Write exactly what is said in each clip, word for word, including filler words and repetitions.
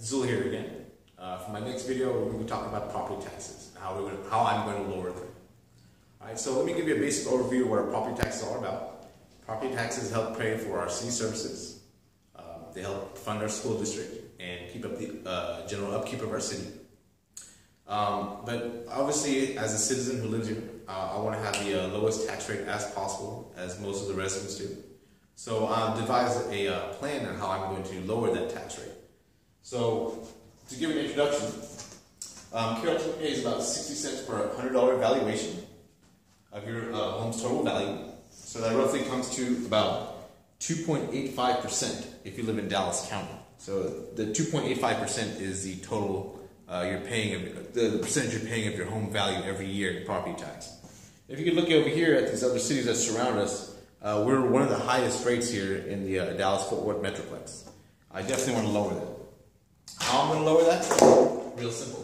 Zul here again. Uh, for my next video, we're going to be talking about property taxes, how, we're going to, how I'm going to lower them. Alright, so let me give you a basic overview of what our property taxes are about. Property taxes help pay for our city services. Um, they help fund our school district and keep up the uh, general upkeep of our city. Um, but obviously, as a citizen who lives here, uh, I want to have the uh, lowest tax rate as possible, as most of the residents do. So I've devised a uh, plan on how I'm going to lower that tax rate. So, to give an introduction, um, Carrollton pays about sixty cents per one hundred dollar valuation of your uh, home's total value. So that roughly comes to about two point eight five percent if you live in Dallas County. So the two point eight five percent is the total uh, you're paying, of, the, the percentage you're paying of your home value every year in property tax. If you could look over here at these other cities that surround us, uh, we're one of the highest rates here in the uh, Dallas-Fort Worth Metroplex. I definitely want to lower that. How I'm going to lower that? Real simple.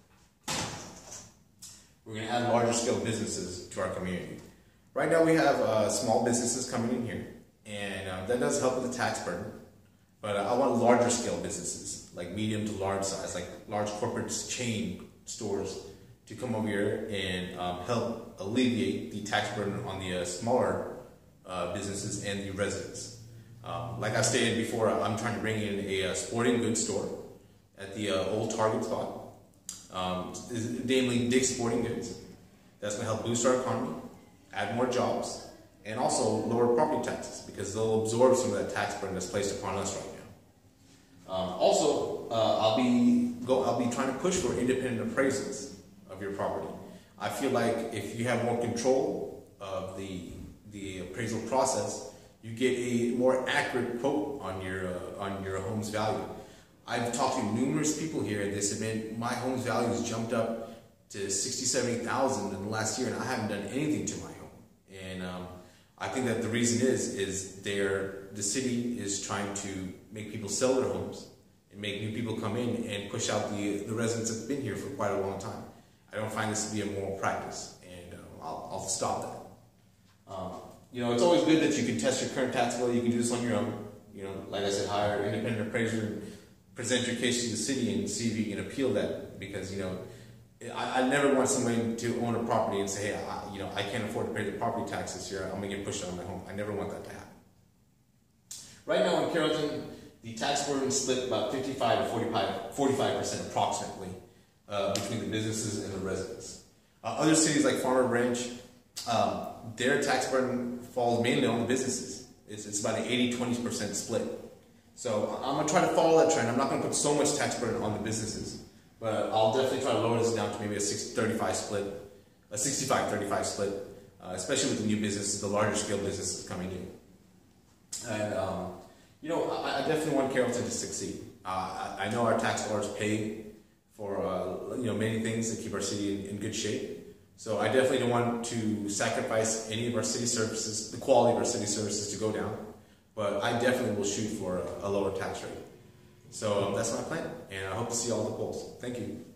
We're going to add larger scale businesses to our community. Right now we have uh, small businesses coming in here, and uh, that does help with the tax burden. But uh, I want larger scale businesses, like medium to large size, like large corporate chain stores, to come over here and um, help alleviate the tax burden on the uh, smaller uh, businesses and the residents. Um, like I stated before, I'm trying to bring in a, a sporting goods store at the uh, old Target spot, um, namely Dick's Sporting Goods. That's going to help boost our economy, add more jobs, and also lower property taxes because they'll absorb some of that tax burden that's placed upon us right now. Um, also, uh, I'll be go. I'll be trying to push for independent appraisals of your property. I feel like if you have more control of the the appraisal process, you get a more accurate quote on your uh, on your home's value. I've talked to numerous people here, and they said, man, my home's value has jumped up to sixty, seventy thousand in the last year, and I haven't done anything to my home. And um, I think that the reason is, is they're, the city is trying to make people sell their homes and make new people come in and push out the, the residents that have been here for quite a long time. I don't find this to be a moral practice, and uh, I'll, I'll stop that. Um, you know, it's always good that you can test your current tax bill. You can do this on your own. You know, like I said, hire an independent appraiser, present your case to the city and see if you can appeal that, because, you know, I, I never want somebody to own a property and say, hey, I, you know, I can't afford to pay the property tax this year, I'm going to get pushed out of my home. I never want that to happen. Right now in Carrollton, the tax burden is split about fifty-five to forty-five percent approximately uh, between the businesses and the residents. Uh, other cities like Farmer Branch, um, their tax burden falls mainly on the businesses. It's, it's about an eighty twenty percent split. So I'm going to try to follow that trend. I'm not going to put so much tax burden on the businesses, but I'll definitely try to lower this down to maybe a sixty thirty-five split, a sixty-five thirty-five split, uh, especially with the new businesses, the larger scale businesses coming in. And, um, you know, I, I definitely want Carrollton to succeed. Uh, I, I know our tax dollars pay for, uh, you know, many things that keep our city in, in good shape. So I definitely don't want to sacrifice any of our city services, the quality of our city services to go down. But I definitely will shoot for a, a lower tax rate. So um, that's my plan, and I hope to see all the polls. Thank you.